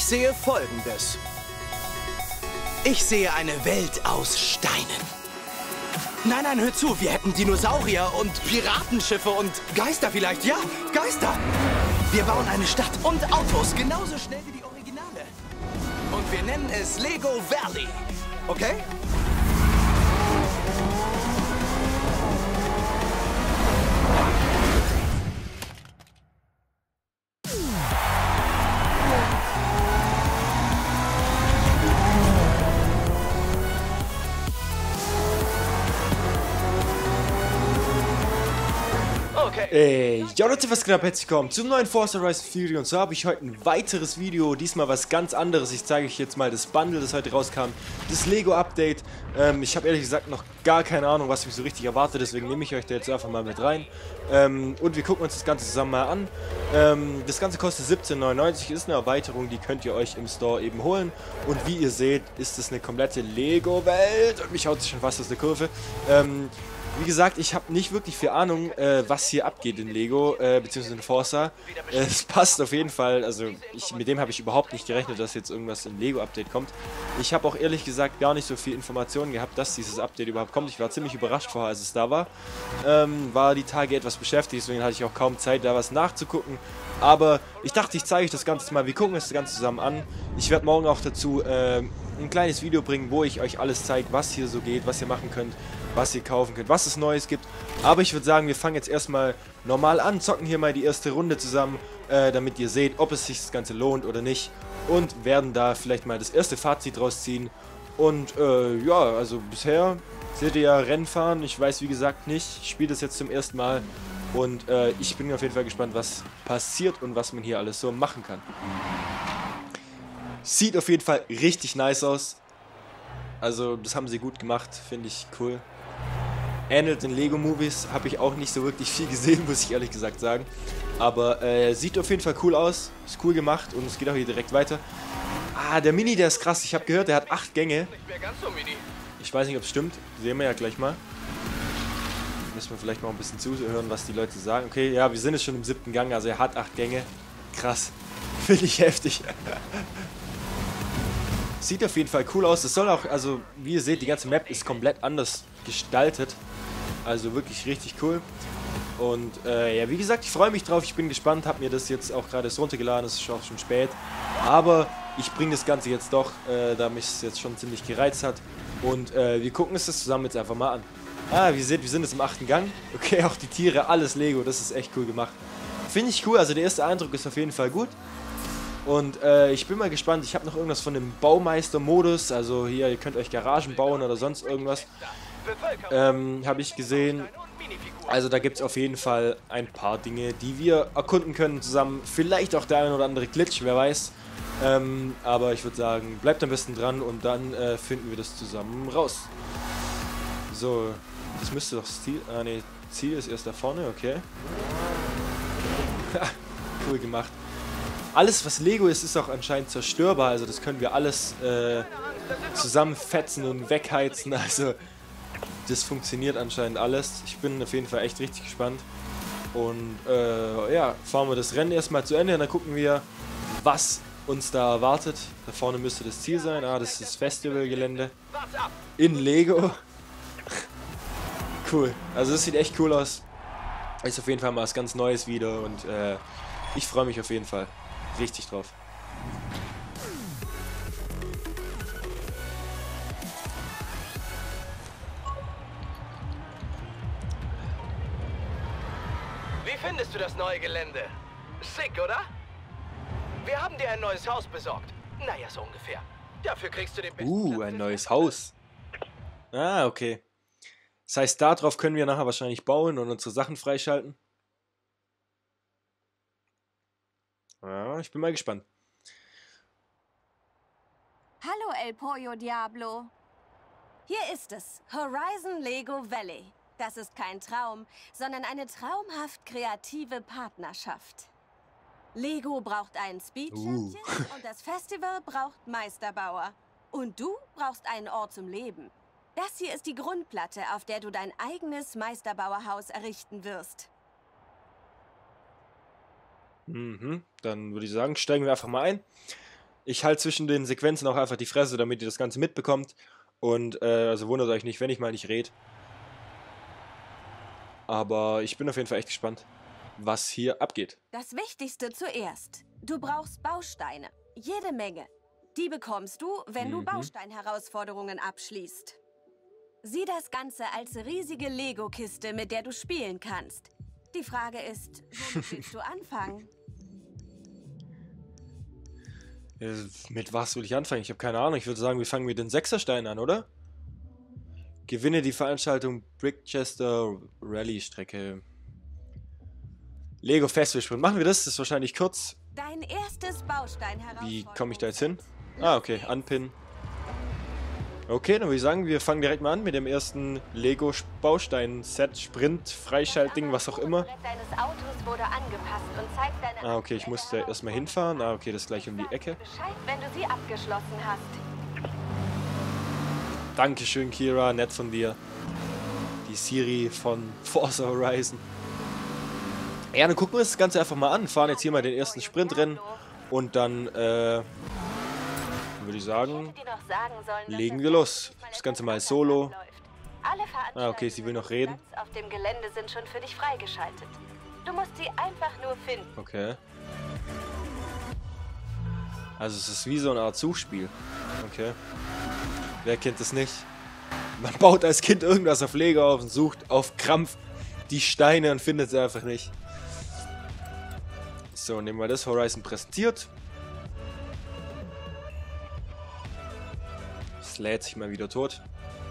sehe Folgendes. Ich sehe eine Welt aus Steinen. Nein, nein, hör zu, wir hätten Dinosaurier und Piratenschiffe und Geister vielleicht. Ja, Geister. Wir bauen eine Stadt und Autos genauso schnell wie die Originale. Und wir nennen es Lego Valley. Okay? Ja Leute, was geht ab? Herzlich willkommen zum neuen Forza Horizon 4 und so habe ich heute ein weiteres Video, diesmal was ganz anderes. Ich zeige euch jetzt mal das Bundle, das heute rauskam, das Lego Update. Ich habe ehrlich gesagt noch gar keine Ahnung, was mich so richtig erwartet, deswegen nehme ich euch da jetzt einfach mal mit rein. Und wir gucken uns das Ganze zusammen mal an. Das Ganze kostet 17,99 €, ist eine Erweiterung, die könnt ihr euch im Store eben holen. Und wie ihr seht, ist es eine komplette Lego-Welt und mich haut sich schon fast aus der Kurve. Wie gesagt, ich habe nicht wirklich viel Ahnung, was hier abgeht in Lego, beziehungsweise in Forza. Es passt auf jeden Fall, also mit dem habe ich überhaupt nicht gerechnet, dass jetzt irgendwas im Lego-Update kommt. Ich habe auch ehrlich gesagt gar nicht so viel Informationen gehabt, dass dieses Update überhaupt kommt. Ich war ziemlich überrascht vorher, als es da war. War die Tage etwas beschäftigt, deswegen hatte ich auch kaum Zeit, da was nachzugucken. Aber ich dachte, ich zeige euch das Ganze mal, wir gucken uns das Ganze zusammen an. Ich werde morgen auch dazu ein kleines Video bringen, wo ich euch alles zeige, was hier so geht, was ihr machen könnt, was ihr kaufen könnt, was es Neues gibt. Aber ich würde sagen, wir fangen jetzt erstmal normal an, zocken hier mal die erste Runde zusammen, damit ihr seht, ob es sich das Ganze lohnt oder nicht. Und werden da vielleicht mal das erste Fazit rausziehen. Und ja, also bisher seht ihr ja Rennen fahren. Ich weiß wie gesagt nicht, ich spiele das jetzt zum ersten Mal. Und ich bin auf jeden Fall gespannt, was passiert und was man hier alles so machen kann. Sieht auf jeden Fall richtig nice aus. Also das haben sie gut gemacht, finde ich cool. Ähnelt den Lego Movies, habe ich auch nicht so wirklich viel gesehen, muss ich ehrlich gesagt sagen. Aber sieht auf jeden Fall cool aus, ist cool gemacht und es geht auch hier direkt weiter. Ah, der Mini, der ist krass, ich habe gehört, der hat 8 Gänge. Ich weiß nicht, ob es stimmt, sehen wir ja gleich mal. Müssen wir vielleicht mal ein bisschen zuhören, was die Leute sagen. Okay, ja, wir sind jetzt schon im 7. Gang, also er hat 8 Gänge. Krass, finde ich heftig. Sieht auf jeden Fall cool aus. Es soll auch, also wie ihr seht, die ganze Map ist komplett anders gestaltet. Also wirklich richtig cool. Und ja, wie gesagt, ich freue mich drauf. Ich bin gespannt. Habe mir das jetzt auch gerade runtergeladen. Es ist auch schon spät. Aber ich bringe das Ganze jetzt doch, da mich es jetzt schon ziemlich gereizt hat. Und wir gucken uns das zusammen jetzt einfach mal an. Ah, wie ihr seht, wir sind jetzt im 8. Gang. Okay, auch die Tiere, alles Lego. Das ist echt cool gemacht. Finde ich cool. Also der erste Eindruck ist auf jeden Fall gut. Und ich bin mal gespannt, ich habe noch irgendwas von dem Baumeister-Modus, also hier, ihr könnt euch Garagen bauen oder sonst irgendwas, habe ich gesehen. Also da gibt es auf jeden Fall ein paar Dinge, die wir erkunden können zusammen, vielleicht auch der ein oder andere Glitch, wer weiß. Aber ich würde sagen, bleibt am besten dran und dann finden wir das zusammen raus. So, das müsste doch Ziel, ne, Ziel ist erst da vorne, okay. Cool gemacht. Alles, was Lego ist, ist auch anscheinend zerstörbar. Also das können wir alles zusammenfetzen und wegheizen. Also das funktioniert anscheinend alles. Ich bin auf jeden Fall echt richtig gespannt. Und ja, fahren wir das Rennen erstmal zu Ende und dann gucken wir, was uns da erwartet. Da vorne müsste das Ziel sein. Ah, das ist das Festivalgelände in Lego. Cool. Also das sieht echt cool aus. Ist auf jeden Fall mal was ganz Neues wieder und ich freue mich auf jeden Fall richtig drauf. Wie findest du das neue Gelände? Sick, oder? Wir haben dir ein neues Haus besorgt. Naja, so ungefähr. Dafür kriegst du den besten Ein neues Haus. Ah, okay. Das heißt, darauf können wir nachher wahrscheinlich bauen und unsere Sachen freischalten. Ja, ich bin mal gespannt. Hallo El Pollo Diablo. Hier ist es, Horizon Lego Valley. Das ist kein Traum, sondern eine traumhaft kreative Partnerschaft. Lego braucht einen Speed Champion und das Festival braucht Meisterbauer. Und du brauchst einen Ort zum Leben. Das hier ist die Grundplatte, auf der du dein eigenes Meisterbauerhaus errichten wirst. Dann würde ich sagen, steigen wir einfach mal ein. Ich halte zwischen den Sequenzen auch einfach die Fresse, damit ihr das Ganze mitbekommt. Und also wundert euch nicht, wenn ich mal nicht rede. Aber ich bin auf jeden Fall echt gespannt, was hier abgeht. Das Wichtigste zuerst. Du brauchst Bausteine. Jede Menge. Die bekommst du, wenn du Bausteinherausforderungen abschließt. Sieh das Ganze als riesige Lego-Kiste, mit der du spielen kannst. Die Frage ist, womit willst du anfangen? Mit was will ich anfangen? Ich habe keine Ahnung. Ich würde sagen, wir fangen mit den Sechsersteinen an, oder? Gewinne die Veranstaltung Brickchester Rallye-Strecke. Lego Festival Sprint. Machen wir das? Das ist wahrscheinlich kurz. Dein erstes Baustein Wie komme ich da jetzt hin? Ah, okay. Anpinnen. Okay, dann würde ich sagen, wir fangen direkt mal an mit dem ersten Lego Baustein-Set, Sprint, Freischaltding, was auch immer. Ah, okay, ich musste erstmal hinfahren. Ah, okay, das ist gleich um die Ecke. Wenn du sie abgeschlossen hast. Dankeschön, Kira, nett von dir. Die Siri von Forza Horizon. Ja, dann gucken wir uns das Ganze einfach mal an. Fahren jetzt hier mal den ersten Sprintrennen und dann, würde ich sagen, legen wir los. Das Ganze mal solo. Ah, okay, sie will noch reden. Auf dem Gelände sind schon für dich freigeschaltet. Du musst sie einfach nur finden. Okay. Also es ist wie so eine Art Suchspiel. Okay. Wer kennt das nicht? Man baut als Kind irgendwas auf Lego auf und sucht auf Krampf die Steine und findet sie einfach nicht. So, nehmen wir das. Horizon präsentiert. Es lädt sich mal wieder tot.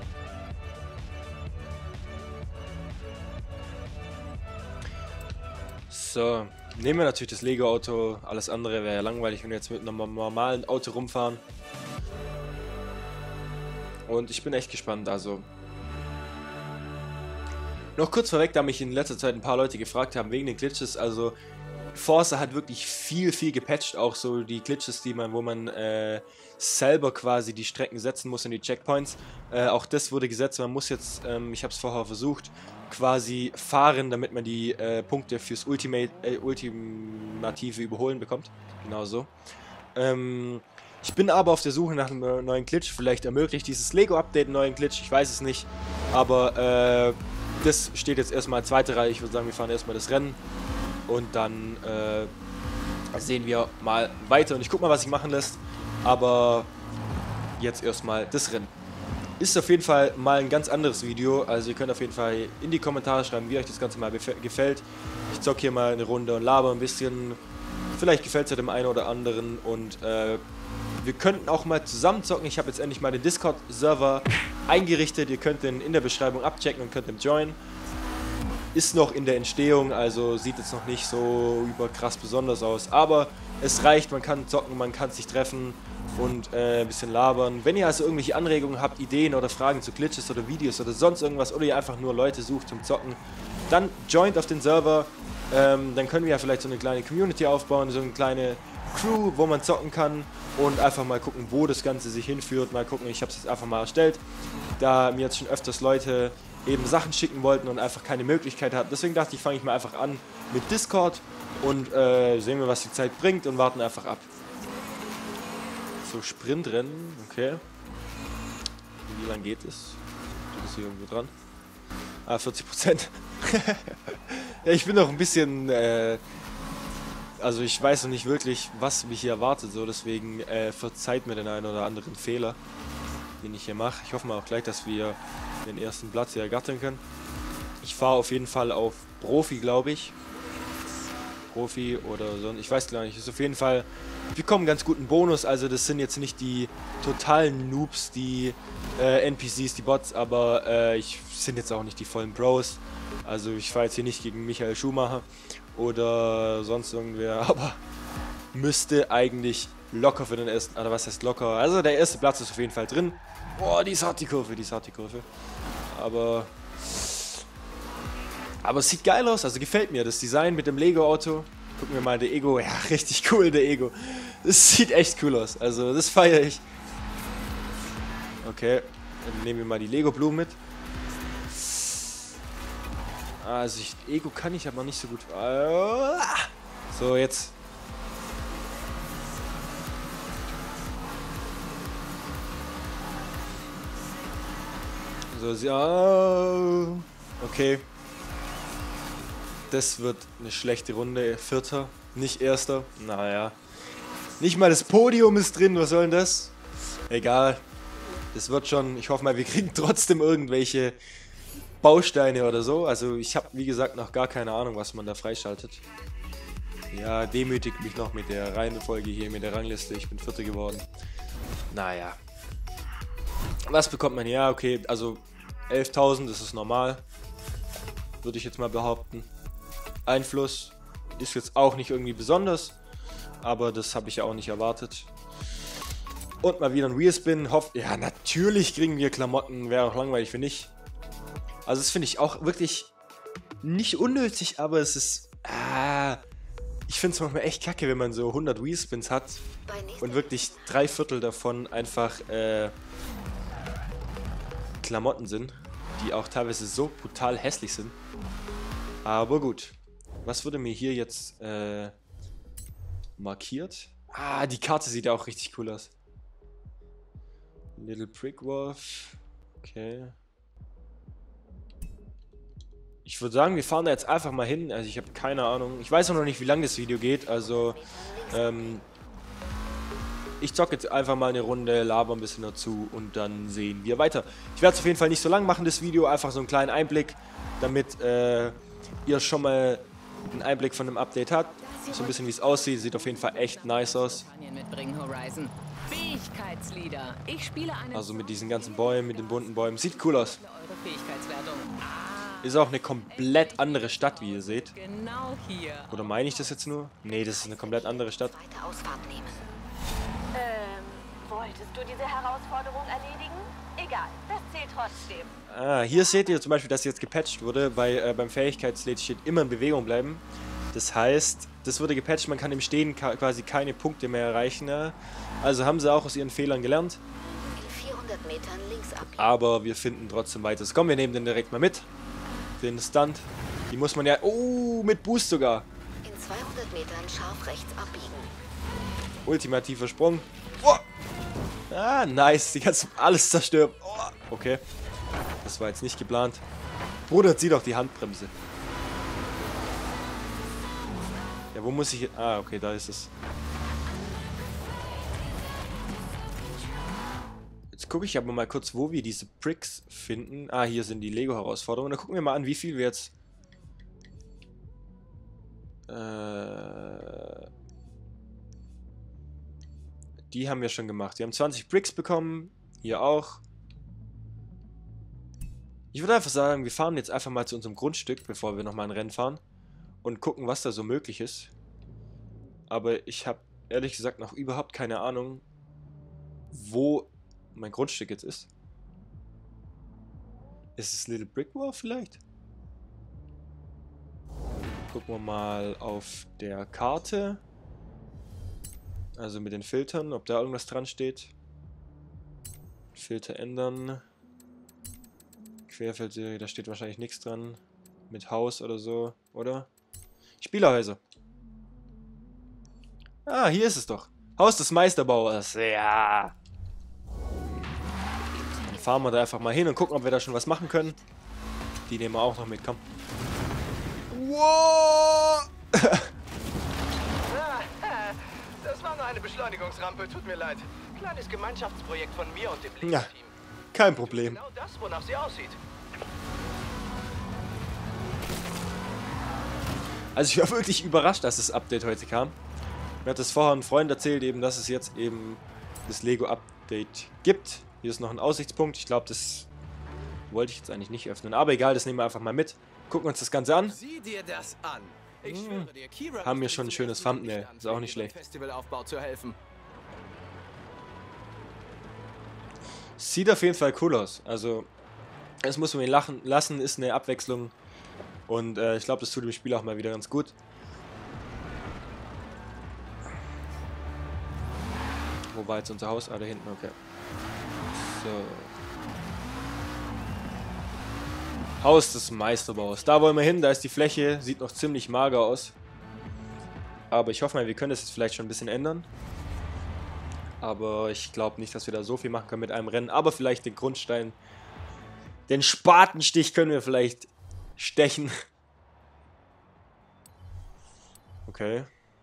So, nehmen wir natürlich das Lego-Auto. Alles andere wäre ja langweilig, wenn wir jetzt mit einem normalen Auto rumfahren. Und ich bin echt gespannt, also. Noch kurz vorweg, da mich in letzter Zeit ein paar Leute gefragt haben, wegen den Glitches, also Forza hat wirklich viel gepatcht, auch so die Glitches, wo man selber quasi die Strecken setzen muss in die Checkpoints. Auch das wurde gesetzt, man muss jetzt, ich habe es vorher versucht, quasi fahren, damit man die Punkte fürs ultimative Überholen bekommt. Genau so. Ich bin aber auf der Suche nach einem neuen Glitch. Vielleicht ermöglicht dieses Lego-Update einen neuen Glitch. Ich weiß es nicht. Aber das steht jetzt erstmal als zweite Reihe. Ich würde sagen, wir fahren erstmal das Rennen. Und dann sehen wir mal weiter. Und ich gucke mal, was sich machen lässt. Aber jetzt erstmal das Rennen. Ist auf jeden Fall mal ein ganz anderes Video. Also ihr könnt auf jeden Fall in die Kommentare schreiben, wie euch das Ganze mal gefällt. Ich zocke hier mal eine Runde und laber ein bisschen. Vielleicht gefällt es ja dem einen oder anderen. Und wir könnten auch mal zusammen zocken. Ich habe jetzt endlich mal den Discord-Server eingerichtet. Ihr könnt den in der Beschreibung abchecken und könnt den joinen. Ist noch in der Entstehung, also sieht jetzt noch nicht so überkrass besonders aus. Aber es reicht, man kann zocken, man kann sich treffen und ein bisschen labern. Wenn ihr also irgendwelche Anregungen habt, Ideen oder Fragen zu Glitches oder Videos oder sonst irgendwas, oder ihr einfach nur Leute sucht zum Zocken, dann joint auf den Server. Dann können wir ja vielleicht so eine kleine Community aufbauen, so eine kleine Crew, wo man zocken kann und einfach mal gucken, wo das Ganze sich hinführt. Mal gucken, ich habe es jetzt einfach mal erstellt, da mir jetzt schon öfters Leute eben Sachen schicken wollten und einfach keine Möglichkeit hatten. Deswegen dachte ich, fange ich mal einfach an mit Discord und sehen wir, was die Zeit bringt und warten einfach ab. So, Sprintrennen, okay. Wie lang geht es? Steht das hier irgendwo dran? Ah, 40%. Ja, ich bin noch ein bisschen, also ich weiß noch nicht wirklich, was mich hier erwartet, so deswegen verzeiht mir den einen oder anderen Fehler, den ich hier mache. Ich hoffe mal auch gleich, dass wir den ersten Platz hier ergattern können. Ich fahre auf jeden Fall auf Profi, glaube ich. Profi oder so, ich weiß gar nicht. Ist auf jeden Fall, wir bekommen einen ganz guten Bonus, also das sind jetzt nicht die totalen Noobs, die NPCs, die Bots, aber sind jetzt auch nicht die vollen Bros. Also ich fahre jetzt hier nicht gegen Michael Schumacher oder sonst irgendwer, aber müsste eigentlich locker für den ersten, oder was heißt locker, also der erste Platz ist auf jeden Fall drin. Boah, die ist hart, die Kurve, aber es sieht geil aus, also gefällt mir das Design mit dem Lego-Auto. Gucken wir mal, der Ego, ja, richtig cool, der Ego. Das sieht echt cool aus, also das feiere ich. Okay, dann nehmen wir mal die Lego-Blumen mit. Also Ego kann ich aber nicht so gut. So, jetzt. So, ja. Okay. Das wird eine schlechte Runde. Vierter, nicht erster. Naja. Nicht mal das Podium ist drin. Was soll denn das? Egal. Das wird schon. Ich hoffe mal, wir kriegen trotzdem irgendwelche Bausteine oder so. Also ich habe, wie gesagt, noch gar keine Ahnung, was man da freischaltet. Ja, demütigt mich noch mit der Reihenfolge hier, mit der Rangliste. Ich bin Vierter geworden. Naja. Was bekommt man? Ja, okay, also 11.000, das ist normal. Würde ich jetzt mal behaupten. Einfluss ist jetzt auch nicht irgendwie besonders. Aber das habe ich ja auch nicht erwartet. Und mal wieder ein Wheelspin. Ja, natürlich kriegen wir Klamotten. Wäre auch langweilig, für nicht. Also das finde ich auch wirklich nicht unnötig, aber es ist... ich finde es manchmal echt kacke, wenn man so 100 Wheelspins hat und wirklich 3/4 davon einfach Klamotten sind, die auch teilweise so brutal hässlich sind. Aber gut. Was wurde mir hier jetzt markiert? Die Karte sieht ja auch richtig cool aus. Little Brickwolf. Okay. Ich würde sagen, wir fahren da jetzt einfach mal hin. Also ich habe keine Ahnung. Ich weiß auch noch nicht, wie lange das Video geht. Also ich zocke jetzt einfach mal eine Runde, laber ein bisschen dazu und dann sehen wir weiter. Ich werde es auf jeden Fall nicht so lang machen, das Video. Einfach so einen kleinen Einblick, damit ihr schon mal einen Einblick von dem Update habt. So ein bisschen wie es aussieht. Sieht auf jeden Fall echt nice aus. Also mit diesen ganzen Bäumen, mit den bunten Bäumen. Sieht cool aus. Ist auch eine komplett andere Stadt, wie ihr seht. Oder meine ich das jetzt nur? Nee, das ist eine komplett andere Stadt. Wolltest du diese Herausforderung erledigen? Egal, das zählt trotzdem. Hier seht ihr zum Beispiel, dass jetzt gepatcht wurde, weil beim Fähigkeitsled steht immer in Bewegung bleiben. Das heißt, das wurde gepatcht, man kann im Stehen quasi keine Punkte mehr erreichen. Also haben sie auch aus ihren Fehlern gelernt. In 400 Metern links abbiegen. Aber wir finden trotzdem weiteres. Komm, wir nehmen den direkt mal mit. Den Stunt. Die muss man ja... Oh, mit Boost sogar. In 200 Metern scharf rechts abbiegen. Ultimativer Sprung. Oh. Nice. Die ganze... Alles zerstört. Oh. Okay. Das war jetzt nicht geplant. Bruder, zieh doch die Handbremse. Ja, wo muss ich... okay, da ist es. Jetzt gucke ich aber mal kurz, wo wir diese Bricks finden. Hier sind die Lego-Herausforderungen. Dann gucken wir mal an, wie viel wir jetzt... Die haben wir schon gemacht. Wir haben 20 Bricks bekommen. Hier auch. Ich würde einfach sagen, wir fahren jetzt einfach mal zu unserem Grundstück, bevor wir nochmal ein Rennen fahren. Und gucken, was da so möglich ist. Aber ich habe ehrlich gesagt noch überhaupt keine Ahnung, wo mein Grundstück jetzt ist. Ist es Little Brickwolf vielleicht? Gucken wir mal auf der Karte. Also mit den Filtern, ob da irgendwas dran steht. Filter ändern. Querfeldserie, da steht wahrscheinlich nichts dran. Mit Haus oder so, oder? Spielerhäuser. Hier ist es doch. Haus des Meisterbauers. Ja. Dann fahren wir da einfach mal hin und gucken, ob wir da schon was machen können. Die nehmen wir auch noch mit, komm. Wow! Das war nur eine Beschleunigungsrampe, tut mir leid. Kleines Gemeinschaftsprojekt von mir und dem Lego-Team. Ja, kein Problem. Genau das, wonach sie aussieht. Also ich war wirklich überrascht, dass das Update heute kam. Mir hat das vorher ein Freund erzählt, eben, dass es jetzt eben das Lego-Update gibt. Hier ist noch ein Aussichtspunkt. Ich glaube, das wollte ich jetzt eigentlich nicht öffnen. Aber egal, das nehmen wir einfach mal mit. Gucken uns das Ganze an. Sieh dir das an. Ich schwöre dir, Kira Haben wir schon ein schönes Thumbnail. Ist auch nicht schlecht. Festivalaufbau zu helfen. Sieht auf jeden Fall cool aus. Also, das muss man ihn lachen lassen, ist eine Abwechslung. Und ich glaube, das tut dem Spiel auch mal wieder ganz gut. Wo war jetzt unser Haus? Da hinten, okay. So. Haus des Meisterbaus. Da wollen wir hin, da ist die Fläche. Sieht noch ziemlich mager aus. Aber ich hoffe mal, wir können das jetzt vielleicht schon ein bisschen ändern. Aber ich glaube nicht, dass wir da so viel machen können mit einem Rennen. Aber vielleicht den Grundstein Den Spatenstich können wir vielleicht stechen. Okay.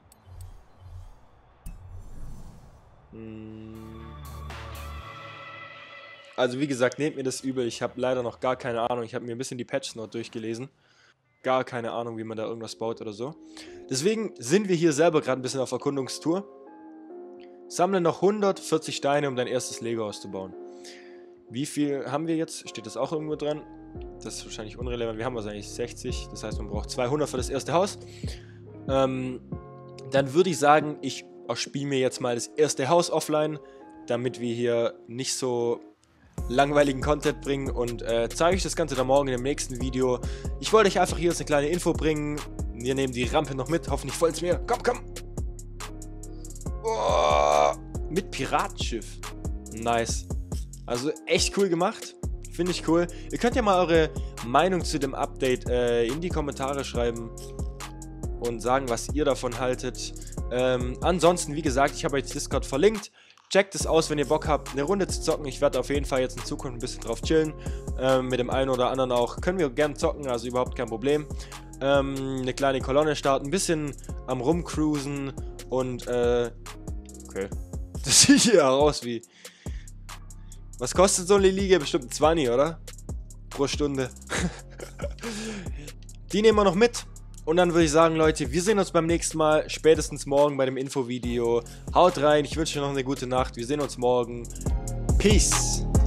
Also wie gesagt, nehmt mir das übel. Ich habe leider noch gar keine Ahnung. Ich habe mir ein bisschen die Patch Note durchgelesen. Gar keine Ahnung, wie man da irgendwas baut oder so. Deswegen sind wir hier selber gerade ein bisschen auf Erkundungstour. Sammle noch 140 Steine, um dein erstes Lego auszubauen. Wie viel haben wir jetzt? Steht das auch irgendwo dran? Das ist wahrscheinlich unrelevant. Wir haben wahrscheinlich 60. Das heißt, man braucht 200 für das erste Haus. Dann würde ich sagen, ich spiele mir jetzt mal das erste Haus offline, damit wir hier nicht so langweiligen Content bringen und zeige euch das Ganze dann morgen in dem nächsten Video. Ich wollte euch einfach hier jetzt eine kleine Info bringen. Wir nehmen die Rampe noch mit. Hoffentlich voll's mir. Komm, komm! Oh, mit Piratenschiff. Nice. Also echt cool gemacht. Finde ich cool. Ihr könnt ja mal eure Meinung zu dem Update in die Kommentare schreiben und sagen, was ihr davon haltet. Ansonsten, wie gesagt, ich habe euch Discord verlinkt. Checkt es aus, wenn ihr Bock habt, eine Runde zu zocken. Ich werde auf jeden Fall jetzt in Zukunft ein bisschen drauf chillen. Mit dem einen oder anderen auch. Können wir gerne zocken, also überhaupt kein Problem. Eine kleine Kolonne starten, ein bisschen am Rumcruisen und okay. Das sieht hier aus wie... Was kostet so eine Liga? Bestimmt ein 20, oder? Pro Stunde. Die nehmen wir noch mit. Und dann würde ich sagen, Leute, wir sehen uns beim nächsten Mal, spätestens morgen bei dem Infovideo. Haut rein, ich wünsche euch noch eine gute Nacht. Wir sehen uns morgen. Peace.